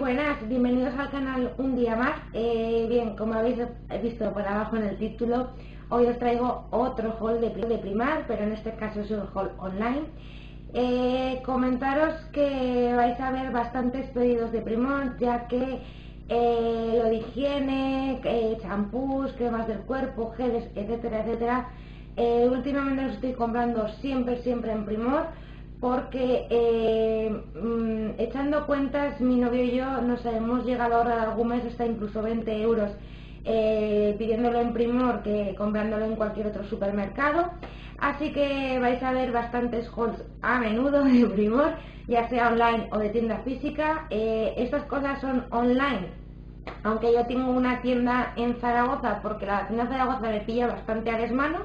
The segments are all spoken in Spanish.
buenas, bienvenidos al canal un día más. Bien, como habéis visto por abajo en el título, hoy os traigo otro haul de Primark, pero en este caso es un haul online. Comentaros que vais a ver bastantes pedidos de Primark, ya que lo de higiene, champús, cremas del cuerpo, geles, etcétera, etcétera, últimamente los estoy comprando siempre en Primark, porque echando cuentas, mi novio y yo nos hemos llegado a ahorrar algún mes hasta incluso 20 euros pidiéndolo en Primark que comprándolo en cualquier otro supermercado. Así que vais a ver bastantes hauls a menudo de Primark, ya sea online o de tienda física. Estas cosas son online, aunque yo tengo una tienda en Zaragoza, porque la tienda de Zaragoza me pilla bastante a desmano.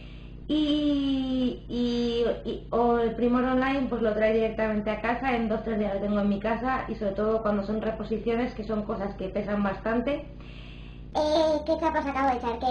O el Primark online pues lo trae directamente a casa, en 2-3 días lo tengo en mi casa, y sobre todo cuando son reposiciones, que son cosas que pesan bastante. ¿Qué chapos acabo de echar?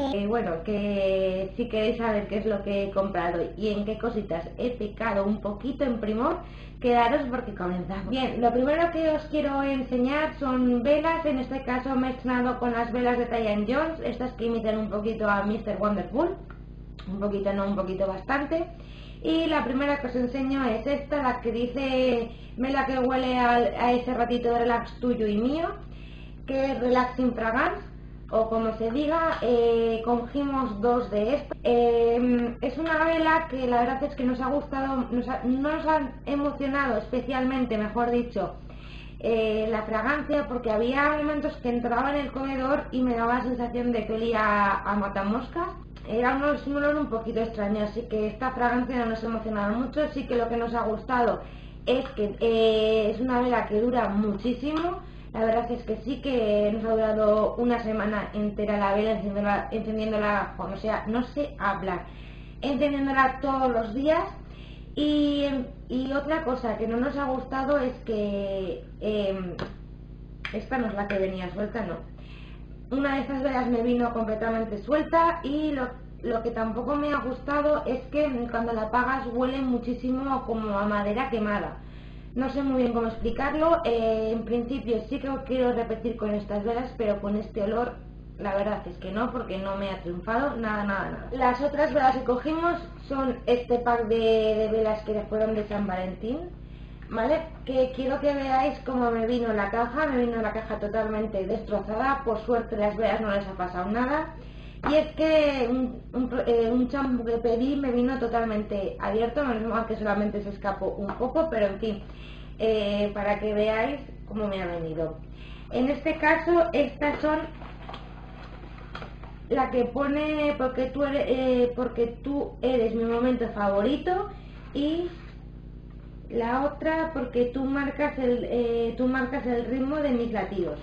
Que si queréis saber qué es lo que he comprado y en qué cositas he pecado un poquito en Primark, quedaros porque comenzamos. Bien, lo primero que os quiero enseñar son velas. En este caso me he estrenado con las velas de Diane Jones, estas que imitan un poquito a Mr. Wonderful. Un poquito no, un poquito bastante. Y la primera que os enseño es esta, la que dice vela que huele a ese ratito de relax tuyo y mío, que es Relaxing Fragrance, o como se diga. Cogimos dos de estas. Es una vela que la verdad es que nos ha gustado, nos ha emocionado especialmente, mejor dicho, la fragancia, porque había momentos que entraba en el comedor y me daba la sensación de que olía a matamoscas. Era un olor un poquito extraño, así que esta fragancia no nos ha emocionado mucho. Sí que lo que nos ha gustado es que es una vela que dura muchísimo. La verdad es que sí que nos ha durado una semana entera la vela, encendiéndola, o sea, no sé hablar, encendiéndola todos los días. Y otra cosa que no nos ha gustado es que esta no es la que venía suelta, no. Una de estas velas me vino completamente suelta, y lo que tampoco me ha gustado es que cuando la apagas huele muchísimo como a madera quemada. No sé muy bien cómo explicarlo. En principio sí que quiero repetir con estas velas, pero con este olor la verdad es que no, porque no me ha triunfado nada. Las otras velas que cogimos son este pack de velas que fueron de San Valentín, ¿vale? Que quiero que veáis cómo me vino la caja. Me vino la caja totalmente destrozada. Por suerte las velas no les ha pasado nada. Y es que un champú que pedí me vino totalmente abierto, aunque solamente se escapó un poco, pero en fin, para que veáis cómo me ha venido. En este caso, estas son la que pone porque tú eres mi momento favorito, y la otra porque tú marcas el ritmo de mis latidos.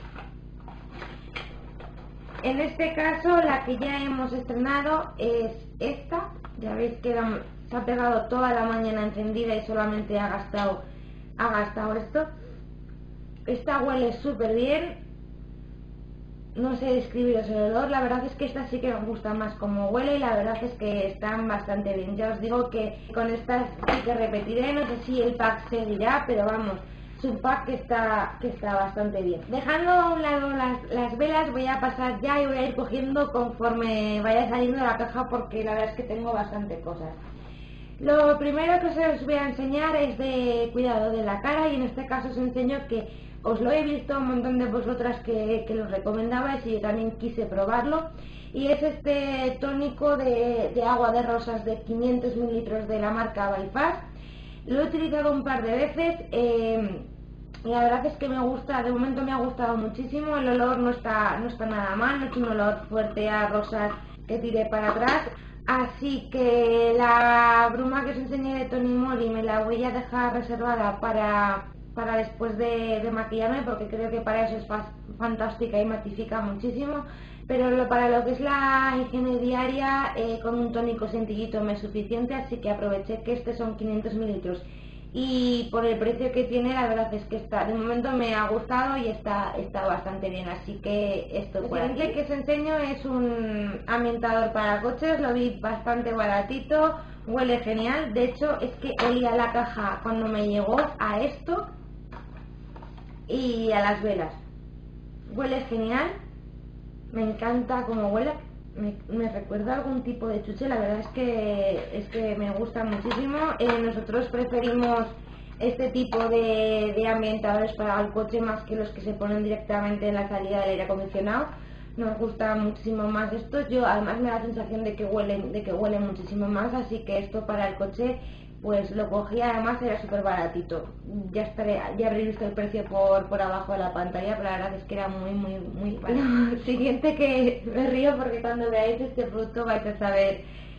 En este caso, la que ya hemos estrenado es esta. Ya veis que se ha pegado toda la mañana encendida y solamente ha gastado esto. Esta huele súper bien. No sé describiros el olor. La verdad es que esta sí que me gusta más como huele, y la verdad es que están bastante bien. Ya os digo que con estas sí que repetiré. No sé si el pack seguirá, pero vamos, es un pack que está bastante bien. Dejando a un lado las velas, voy a pasar ya y voy a ir cogiendo conforme vaya saliendo de la caja, porque la verdad es que tengo bastante cosas. Lo primero que os voy a enseñar es de cuidado de la cara, y en este caso os enseño que os lo he visto un montón de vosotras que lo recomendabais, y yo también quise probarlo. Y es este tónico de agua de rosas de 500 mililitros de la marca Bypass. Lo he utilizado un par de veces, y la verdad es que me gusta. De momento me ha gustado muchísimo. El olor no está nada mal, no es un olor fuerte a rosas que tire para atrás. Así que la bruma que os enseñé de Tony Moly me la voy a dejar reservada para después de maquillarme, porque creo que para eso es fantástica y matifica muchísimo. Pero para lo que es la higiene diaria, con un tónico sencillito me es suficiente, así que aproveché que son 500 mililitros. Y por el precio que tiene, la verdad es que de momento me ha gustado y está bastante bien, así que esto. El siguiente que os enseño es un ambientador para coches. Lo vi bastante baratito, huele genial. De hecho, es que olía la caja cuando me llegó a esto. y a las velas. Huele genial, me encanta cómo huele, me recuerda a algún tipo de chuche, la verdad es que me gusta muchísimo. Nosotros preferimos este tipo de ambientadores para el coche más que los que se ponen directamente en la salida del aire acondicionado. Nos gusta muchísimo más esto. Yo además me da la sensación de que huele muchísimo más, así que esto para el coche pues lo cogí, además era súper baratito. Ya habréis visto el precio por abajo de la pantalla, pero la verdad es que era muy barato. Lo siguiente, que me río porque cuando veáis este producto vais a saber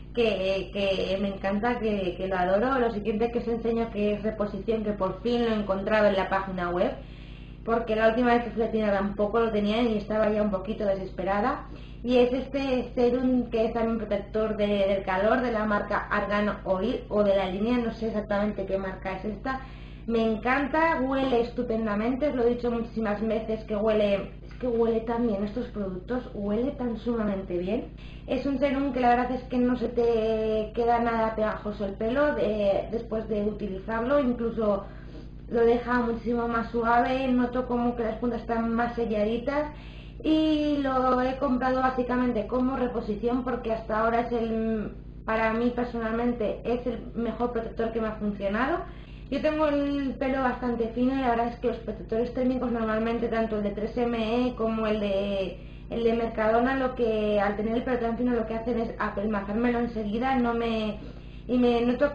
que me encanta, que lo adoro. Lo siguiente que os enseño, que es reposición, que por fin lo he encontrado en la página web, porque la última vez que fui a tienda tampoco lo tenían y estaba ya un poquito desesperada. Y es este serum que es también protector del calor, de la marca Argan Oil, o de la línea, no sé exactamente qué marca es esta. Me encanta, huele estupendamente, os lo he dicho muchísimas veces que huele tan bien estos productos, huele tan sumamente bien. Es un serum que la verdad es que no se te queda nada pegajoso el pelo después de utilizarlo, incluso lo deja muchísimo más suave, noto como que las puntas están más selladitas, y lo he comprado básicamente como reposición porque hasta ahora para mí personalmente es el mejor protector que me ha funcionado. Yo tengo el pelo bastante fino y la verdad es que los protectores térmicos normalmente, tanto el de 3ME como el de Mercadona, al tener el pelo tan fino, lo que hacen es apelmazármelo enseguida, y me noto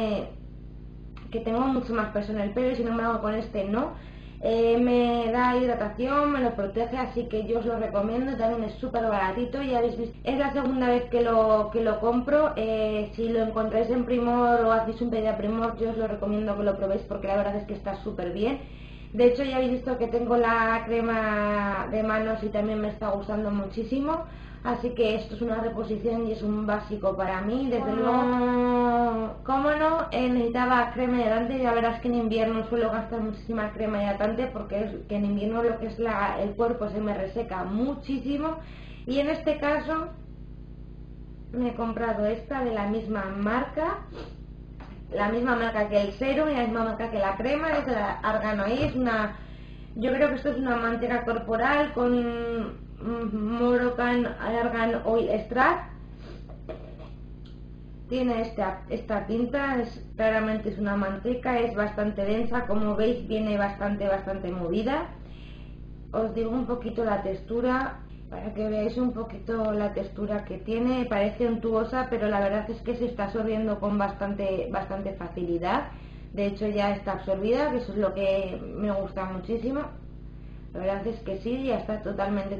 que tengo mucho más peso en el pelo, y sin embargo con este no. Me da hidratación, me lo protege, así que yo os lo recomiendo. También es súper baratito, ya habéis visto, es la segunda vez que lo compro. Si lo encontráis en Primor o hacéis un pedido a Primor, yo os lo recomiendo que lo probéis porque la verdad es que está súper bien. De hecho, ya habéis visto que tengo la crema de manos y también me está gustando muchísimo. Así que esto es una reposición y es un básico para mí, desde luego. Como no, necesitaba crema hidratante. Ya verás que en invierno suelo gastar muchísima crema hidratante porque que en invierno lo que es el cuerpo se me reseca muchísimo. Y en este caso me he comprado esta de la misma marca que el serum y la misma marca que la crema, es de la Argan Oil. Yo creo que esto es una manteca corporal con Moroccan Argan Oil Extract. Tiene esta tinta, claramente es una manteca, es bastante densa, como veis viene bastante movida. Os digo un poquito la textura para que veáis un poquito la textura que tiene. Parece untuosa, pero la verdad es que se está absorbiendo con bastante facilidad. De hecho ya está absorbida, que eso es lo que me gusta muchísimo. La verdad es que sí, ya está totalmente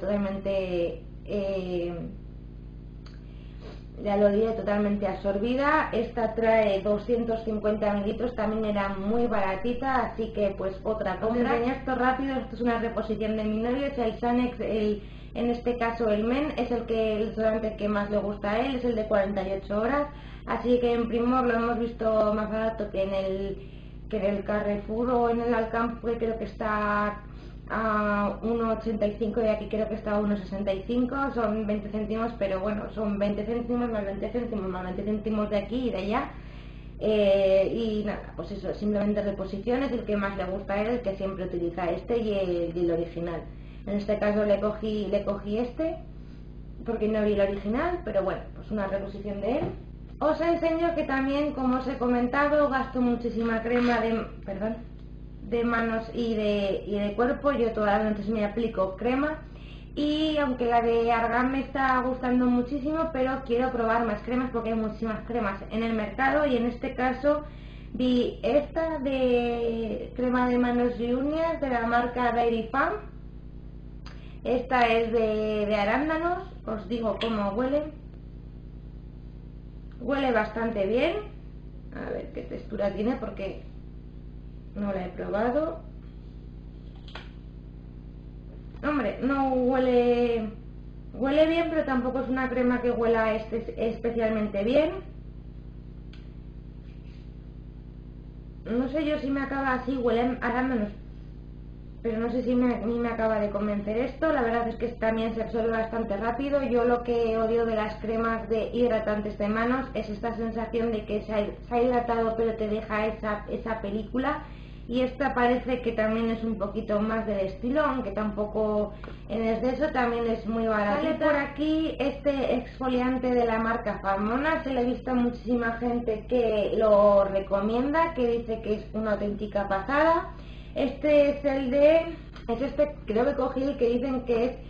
ya lo diré, totalmente absorbida. Esta trae 250 mililitros, también era muy baratita, así que pues otra compra. Os enseño esto rápido. Esto es una reposición de mi novio, es el Sanex, en este caso el Men, es el desodorante que más le gusta a él, es el de 48 horas, así que en Primor lo hemos visto más barato que en el Carrefour o en el Alcampo, que creo que está a 1,85 y aquí creo que está a 1,65, son 20 céntimos, pero bueno, son 20 céntimos más 20 céntimos más 20 céntimos de aquí y de allá. Y nada, pues eso, simplemente reposiciones, el que más le gusta a él, el que siempre utiliza este y el original. En este caso le cogí este porque no vi el original, pero bueno, pues una reposición de él. Os enseño que también, como os he comentado, gasto muchísima crema de manos y de cuerpo. Yo todas las noches me aplico crema, y aunque la de Argan me está gustando muchísimo, pero quiero probar más cremas porque hay muchísimas cremas en el mercado, y en este caso vi esta de crema de manos y uñas de la marca Dairy Farm. Esta es de arándanos. Os digo cómo huele. Huele bastante bien. A ver qué textura tiene porque no la he probado. Hombre, no huele bien, pero tampoco es una crema que huela especialmente bien. No sé yo si me acaba así, huele a arándanos, pero no sé si me acaba de convencer esto. La verdad es que también se absorbe bastante rápido. Yo lo que odio de las cremas de hidratantes de manos es esta sensación de que se ha hidratado pero te deja esa película, y esta parece que también es un poquito más del estilo, aunque tampoco en exceso, también es muy barata. Sale por aquí este exfoliante de la marca Farmona, se le he visto a muchísima gente que lo recomienda, que dice que es una auténtica pasada. Este es creo que cogí el que dicen que es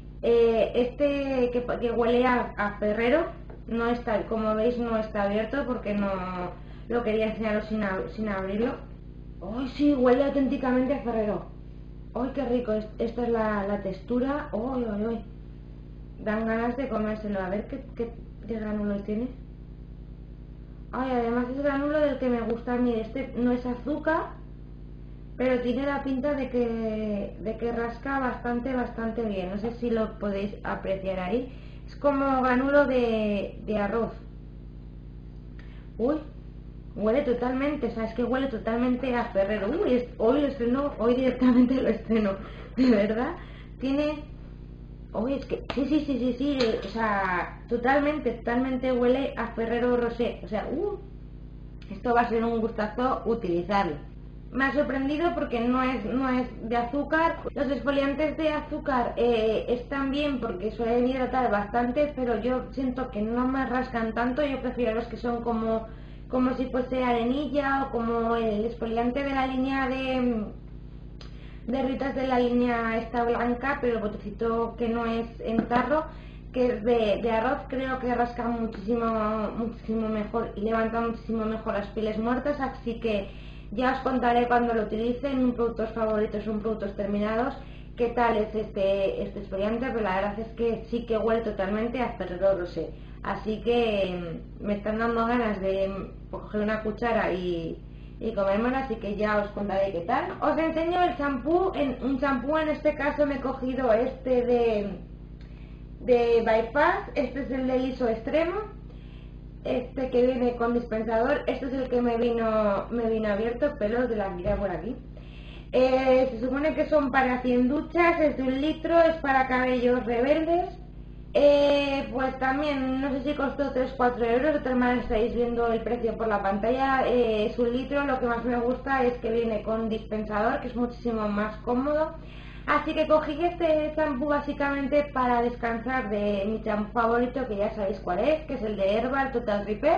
que huele a Ferrero. No está, como veis no está abierto porque no lo quería enseñaros sin abrirlo. ¡Ay, sí! Huele auténticamente a Ferrero. ¡Ay, qué rico! Esta es la textura. ¡Ay, ay, ay! Dan ganas de comérselo. A ver qué granulos tiene. ¡Ay! Además es granulo del que me gusta a mí. Este no es azúcar, pero tiene la pinta de que rasca bastante bien. No sé si lo podéis apreciar ahí. Es como granulo de arroz. ¡Uy! Huele totalmente, o sea, es que huele totalmente a Ferrero. Uy, hoy lo estreno, hoy directamente lo estreno, de verdad. Tiene... Uy, es que... Sí, o sea, totalmente huele a Ferrero Rocher. O sea, esto va a ser un gustazo utilizarlo. Me ha sorprendido porque no es de azúcar. Los exfoliantes de azúcar están bien porque suelen hidratar bastante, pero yo siento que no me rascan tanto. Yo prefiero los que son como si fuese arenilla, o como el exfoliante de la línea de Ritas, de la línea esta blanca, pero el botecito que no es en tarro, que es de arroz. Creo que rasca muchísimo mejor y levanta muchísimo mejor las pieles muertas, así que ya os contaré cuando lo utilice en productos favoritos o en productos terminados qué tal es este exfoliante, pero la verdad es que sí que huele totalmente a Ferrero Rocher. Así que me están dando ganas de coger una cuchara y comérmela, así que ya os contaré qué tal. Os enseño el champú. Un champú, en este caso me he cogido este de Bypass. Este es el de liso extremo, este que viene con dispensador. Este es el que me vino abierto, pelos de la vida por aquí. Se supone que son para 100 duchas, es de 1 litro, es para cabellos rebeldes. Pues también, no sé si costó 3-4 euros, de todas maneras estáis viendo el precio por la pantalla. Es 1 litro, lo que más me gusta es que viene con dispensador, que es muchísimo más cómodo. Así que cogí este champú básicamente para descansar de mi champú favorito, que ya sabéis cuál es, que es el de Herbal Total Repair.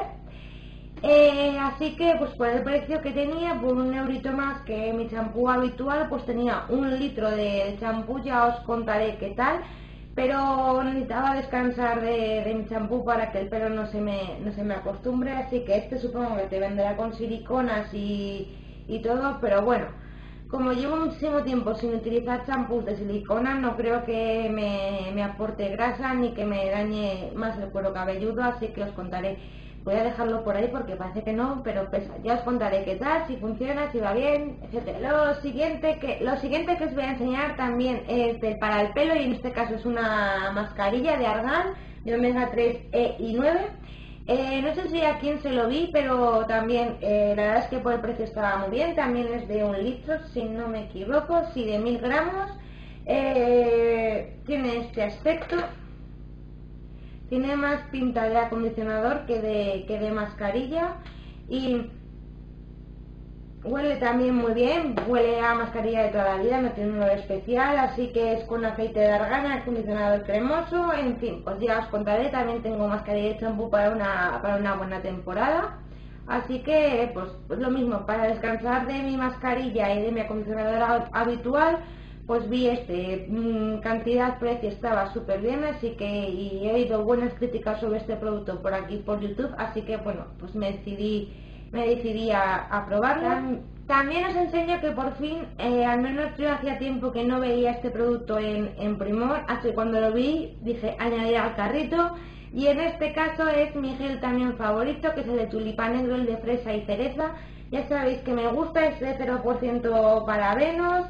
Así que pues por el precio que tenía, por 1 eurito más que mi champú habitual, pues tenía 1 litro de champú. Ya os contaré qué tal, pero necesitaba descansar de mi champú para que el pelo no se me acostumbre, así que este supongo que te vendrá con siliconas y todo, pero bueno, como llevo muchísimo tiempo sin utilizar champús de silicona, no creo que me aporte grasa ni que me dañe más el cuero cabelludo, así que os contaré. Voy a dejarlo por ahí porque parece que no, pero pesa. Ya os contaré qué tal, si funciona, si va bien, etc. Lo siguiente que os voy a enseñar también es para el pelo, y en este caso es una mascarilla de argán de omega 3 y 9. No sé si a quién se lo vi, pero también la verdad es que por el precio estaba muy bien. También es de 1 litro, si no me equivoco, sí, de 1000 gramos. Tiene este aspecto. Tiene más pinta de acondicionador que de mascarilla, y huele también muy bien. Huele a mascarilla de toda la vida, no tiene un olor especial, así que es con aceite de argán, acondicionador cremoso. En fin, pues ya os contaré. También tengo mascarilla de champú para una buena temporada. Así que pues lo mismo, para descansar de mi mascarilla y de mi acondicionador habitual, pues vi cantidad, precio, estaba súper bien, así que he oído buenas críticas sobre este producto por aquí por YouTube, así que bueno, pues me decidí a probarlo. También os enseño que por fin, al menos yo hacía tiempo que no veía este producto en Primor, así que cuando lo vi dije añadir al carrito, y en este caso es mi gel también favorito, que es el de tulipán negro, el de fresa y cereza. Ya sabéis que me gusta, es de 0% parabenos.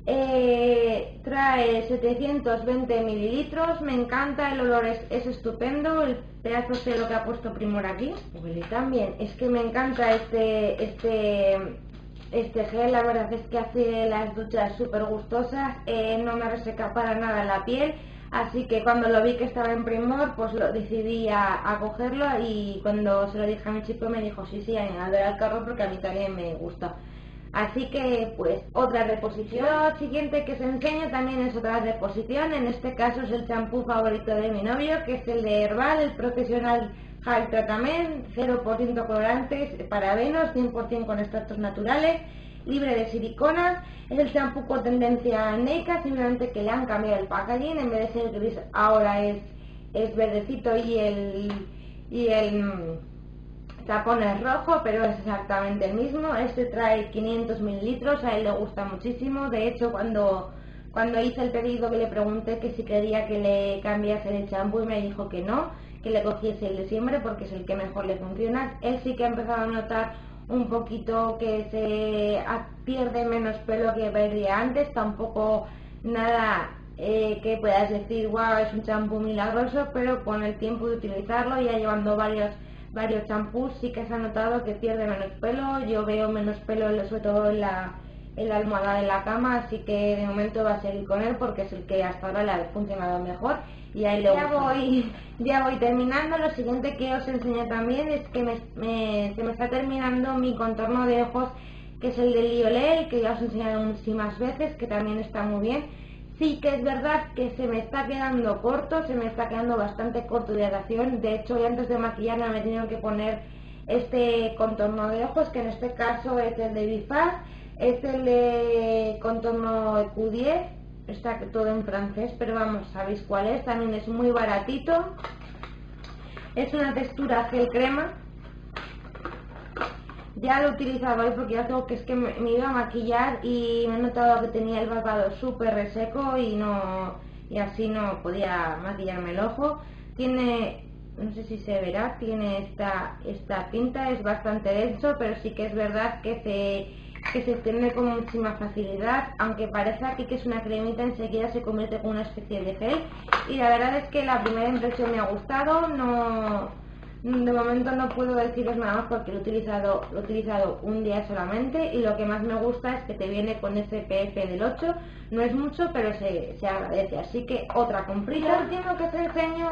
Trae 720 mililitros, me encanta, el olor es estupendo, el pedazo de lo que ha puesto Primor aquí. Huele también, es que me encanta este gel, la verdad es que hace las duchas súper gustosas, no me reseca para nada la piel, así que cuando lo vi que estaba en Primor, pues lo decidí a cogerlo, y cuando se lo dije a mi chico me dijo sí, añadiré al carro porque a mí también me gusta. Así que pues otra reposición. Lo siguiente que os enseño también es otra reposición, en este caso es el champú favorito de mi novio, que es el de Herbal, el Professional Hair Treatment, 0% colorantes, parabenos, 100% con extractos naturales, libre de silicona. Es el champú con tendencia Neika, simplemente que le han cambiado el packaging, en vez de ser gris ahora es verdecito y el tapón es rojo, pero es exactamente el mismo. Este trae 500 mililitros, a él le gusta muchísimo. De hecho, cuando hice el pedido, que le pregunté que si quería que le cambiase el champú y me dijo que no, que le cogiese el de siempre porque es el que mejor le funciona. Él sí que ha empezado a notar un poquito que se pierde menos pelo que perdía antes, tampoco nada que puedas decir wow, es un champú milagroso, pero con el tiempo de utilizarlo, ya llevando varios champús, sí que se ha notado que pierde menos pelo. Yo veo menos pelo sobre todo en la almohada de la cama, así que de momento va a seguir con él porque es el que hasta ahora le ha funcionado mejor y ahí ya voy terminando. Lo siguiente que os enseño también es que se me está terminando mi contorno de ojos, que es el de Liolel, que ya os he enseñado muchísimas veces, que también está muy bien. Sí que es verdad que se me está quedando corto, se me está quedando bastante corto de hidratación. De hecho, yo antes de maquillarme me he tenido que poner este contorno de ojos, que en este caso es el de Bifaz, es el de contorno Q10, está todo en francés, pero vamos, sabéis cuál es, también es muy baratito. Es una textura gel crema. Ya lo he utilizado hoy porque ya tengo que es que me iba a maquillar y me he notado que tenía el párpado súper reseco y así no podía maquillarme el ojo. Tiene, no sé si se verá, tiene esta pinta, es bastante denso, pero sí que es verdad que se extiende con muchísima facilidad, aunque parece aquí que es una cremita, enseguida se convierte en una especie de gel y la verdad es que la primera impresión me ha gustado. De momento no puedo deciros nada más porque lo he utilizado un día solamente y lo que más me gusta es que te viene con SPF del 8, no es mucho pero se agradece, así que otra comprita. Lo último que os enseño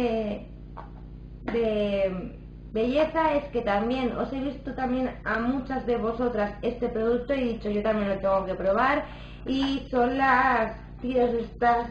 de belleza es que también os he visto también a muchas de vosotras este producto y he dicho yo también lo tengo que probar, y son las tiras estas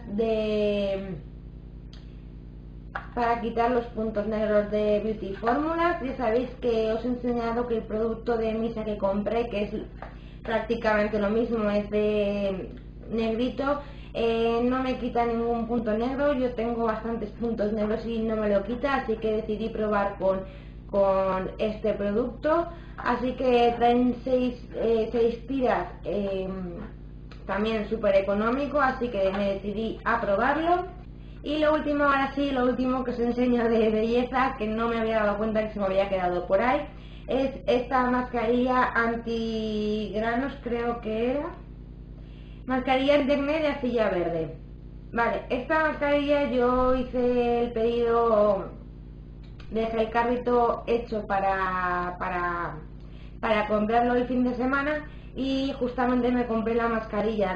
para quitar los puntos negros de Beauty Fórmulas. Ya sabéis que os he enseñado que el producto de Misa que compré, que es prácticamente lo mismo, es de negrito, no me quita ningún punto negro. Yo tengo bastantes puntos negros y no me lo quita, así que decidí probar con este producto. Así que traen 6 tiras, también súper económico, así que me decidí a probarlo. Y lo último, ahora sí, lo último que os enseño de belleza, que no me había dado cuenta que se me había quedado por ahí, es esta mascarilla antigranos, creo que era, mascarilla Internet de arcilla verde. Vale, esta mascarilla yo hice el pedido, dejé el carrito hecho para comprarlo el fin de semana y justamente me compré la mascarilla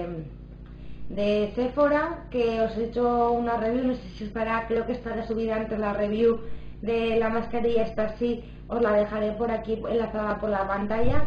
de Sephora, que os he hecho una review, no sé si estará, creo que estará subida antes la review de la mascarilla, esta sí, os la dejaré por aquí enlazada por la pantalla.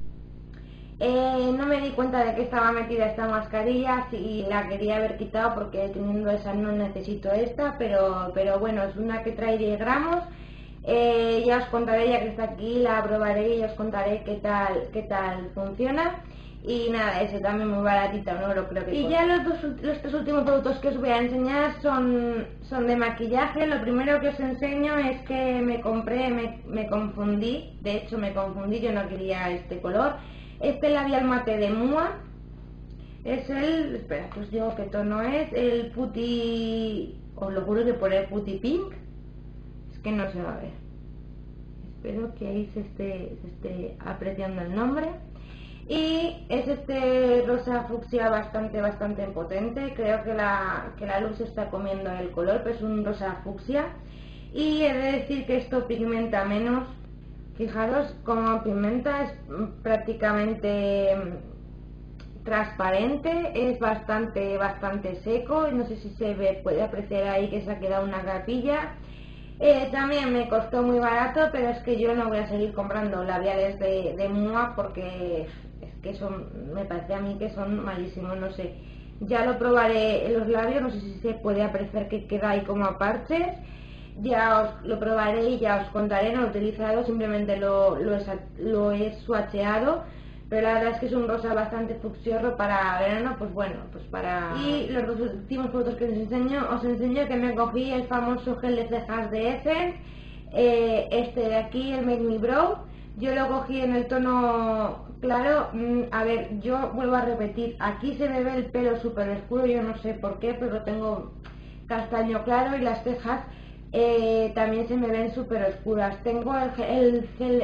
No me di cuenta de que estaba metida esta mascarilla, si la quería haber quitado porque teniendo esa no necesito esta, pero bueno, es una que trae 10 gramos. Ya os contaré, ya que está aquí, la probaré y os contaré qué tal funciona. Y nada, eso también muy baratito, no lo creo que. Y ya los 3 últimos productos que os voy a enseñar son de maquillaje. Lo primero que os enseño es que me confundí, de hecho me confundí, yo no quería este color. Este labial mate de Mua es el, espera, que os digo qué tono es, el Putty, os lo juro que pone Putty Pink, es que no se va a ver. Espero que ahí se esté apreciando el nombre. Y es este rosa fucsia bastante potente, creo que la luz está comiendo el color, pero es un rosa fucsia. Y he de decir que esto pigmenta menos, fijaros cómo pigmenta, es prácticamente transparente, es bastante seco, no sé si se ve, puede apreciar ahí que se ha quedado una capilla. También me costó muy barato, pero es que yo no voy a seguir comprando labiales de Mua porque me parece a mí que son malísimos, no sé. Ya lo probaré en los labios, no sé si se puede apreciar que queda ahí como a parches. Ya os lo probaré y ya os contaré, no lo he utilizado, simplemente lo he swatcheado, pero la verdad es que es un rosa bastante fucsioso para verano, pues bueno, pues para... Y los dos últimos productos que os enseño que me cogí el famoso gel de cejas de Essence, este de aquí, el Make Me Brow. Yo lo cogí en el tono claro. A ver, yo vuelvo a repetir, aquí se me ve el pelo súper oscuro, yo no sé por qué, pero tengo castaño claro y las cejas también se me ven súper oscuras. Tengo el gel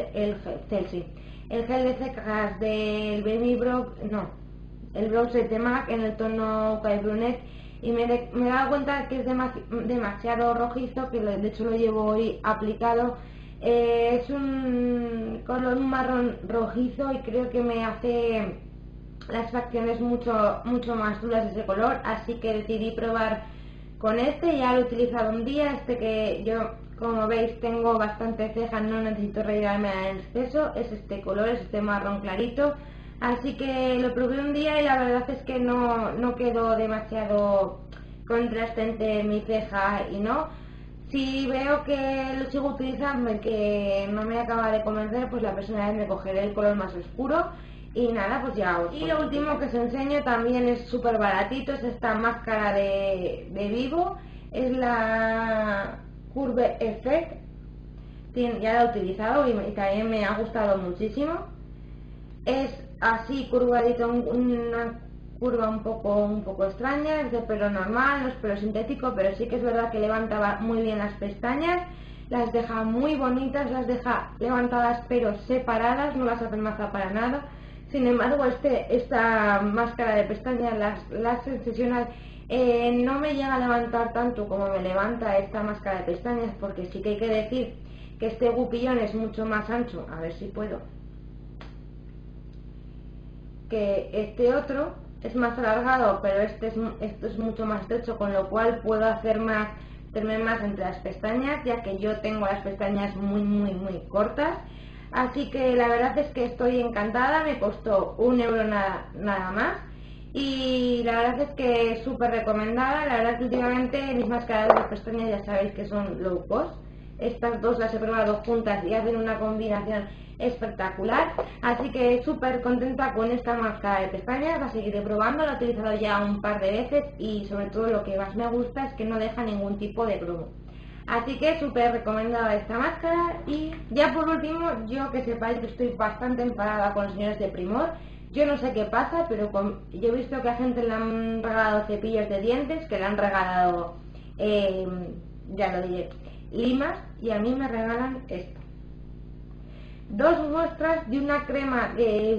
de cejas del Baby Brow, no, el Brow Set de MAC en el tono Calle Brunette, y me he dado cuenta que es demasiado rojizo, que de hecho lo llevo hoy aplicado. Es un color marrón rojizo y creo que me hace las facciones mucho más duras ese color, así que decidí probar con este. Ya lo he utilizado un día, que yo, como veis, tengo bastante cejas, no necesito rellenarme en exceso, es este color, es este marrón clarito, así que lo probé un día y la verdad es que no quedó demasiado contrastante en mi ceja y no. Si veo que lo sigo utilizando y que no me acaba de convencer, pues la próxima vez me cogeré el color más oscuro. Y nada, pues ya os... Y lo último que os enseño también es súper baratito, es esta máscara de Vivo, es la Curve Effect. Ya la he utilizado y también me ha gustado muchísimo. Es así curvadito, una curva un poco extraña, es de pelo normal, no es pelo sintético, pero sí que es verdad que levanta muy bien las pestañas, las deja muy bonitas, las deja levantadas pero separadas, no las apenaza para nada. Sin embargo, esta máscara de pestañas, las sensacional, no me llega a levantar tanto como me levanta esta máscara de pestañas, porque sí que hay que decir que este gupillón es mucho más ancho, a ver si puedo, que este otro es más alargado, pero esto es mucho más estrecho, con lo cual puedo meterme más entre las pestañas, ya que yo tengo las pestañas muy cortas. Así que la verdad es que estoy encantada, me costó €1 nada más y la verdad es que es súper recomendada. La verdad es que últimamente mis máscaras de pestañas ya sabéis que son low cost, estas dos las he probado juntas y hacen una combinación espectacular, así que súper contenta con esta máscara de pestañas. La seguiré probando, la he utilizado ya un par de veces y sobre todo lo que más me gusta es que no deja ningún tipo de grumo. Así que súper recomendada esta máscara. Y ya por último, yo que sepáis que estoy bastante enfadada con los señores de Primor. Yo no sé qué pasa, pero yo he visto que a gente le han regalado cepillos de dientes, que le han regalado, ya lo diré, limas, y a mí me regalan esto. 2 muestras de una crema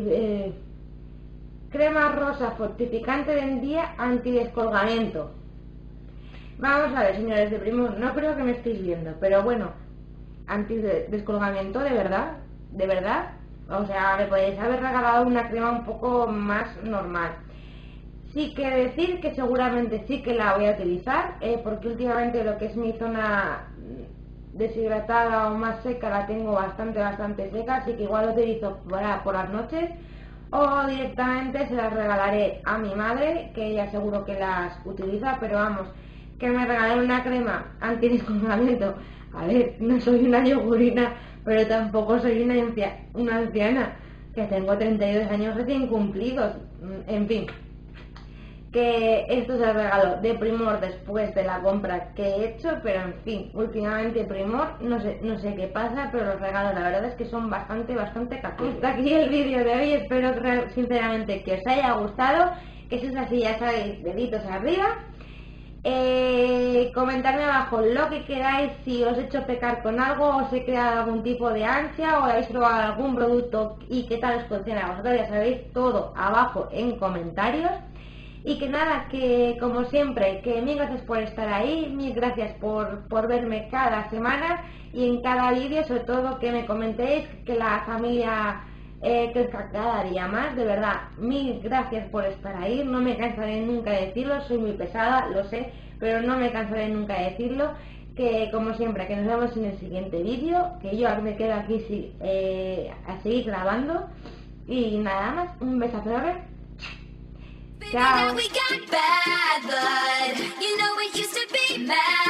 crema rosa fortificante del día antidescolgamiento. Vamos a ver, señores de Primor, no creo que me estéis viendo, pero bueno, antidescolgamiento, de verdad, o sea, me podéis haber regalado una crema un poco más normal. Sí que decir que seguramente sí que la voy a utilizar, porque últimamente lo que es mi zona deshidratada o más seca la tengo bastante seca, así que igual lo utilizo por las noches, o directamente se las regalaré a mi madre, que ella seguro que las utiliza, pero vamos, que me regalen una crema antidescolgamiento. A ver, no soy una yogurina, pero tampoco soy una anciana, que tengo 32 años recién cumplidos. En fin, que esto es el regalo de Primor después de la compra que he hecho, pero en fin, últimamente Primor, no sé qué pasa, pero los regalos la verdad es que son bastante caprichos. Hasta aquí el vídeo de hoy, espero sinceramente que os haya gustado, que si es así ya sabéis, deditos arriba. Comentarme abajo lo que queráis, si os he hecho pecar con algo, os he creado algún tipo de ansia o habéis probado algún producto y qué tal os funciona a vosotros, ya sabéis todo abajo en comentarios. Y que nada, que como siempre, que mil gracias por estar ahí, mil gracias por verme cada semana y en cada vídeo, sobre todo que me comentéis, que la familia crezca cada día más. De verdad, mil gracias por estar ahí, no me cansaré nunca de decirlo, soy muy pesada, lo sé, pero no me cansaré nunca de decirlo. Que como siempre, que nos vemos en el siguiente vídeo, que yo me quedo aquí a seguir grabando. Y nada más, un besazo enorme. Baby, Chao. now we got bad blood. You know it used to be mad.